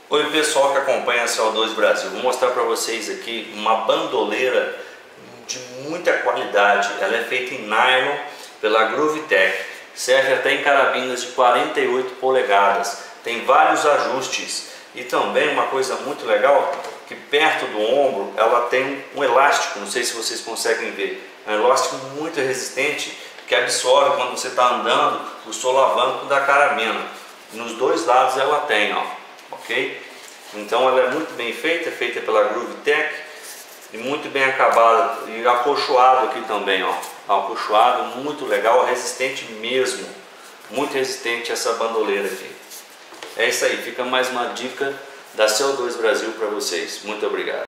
Oi pessoal que acompanha a CO2 Brasil, vou mostrar para vocês aqui uma bandoleira de muita qualidade. Ela é feita em nylon pela GrooveTech, serve até em carabinas de 48 polegadas, tem vários ajustes e também uma coisa muito legal, que perto do ombro ela tem um elástico, não sei se vocês conseguem ver, é um elástico muito resistente que absorve quando você está andando o solavanco da carabina. Nos dois lados ela tem, ó, ok? Então ela é muito bem feita, feita pela GrooveTech e muito bem acabada e acolchoado aqui também, ó, acolchoado, muito legal, resistente mesmo, muito resistente essa bandoleira aqui. É isso aí, fica mais uma dica da CO2 Brasil para vocês. Muito obrigado.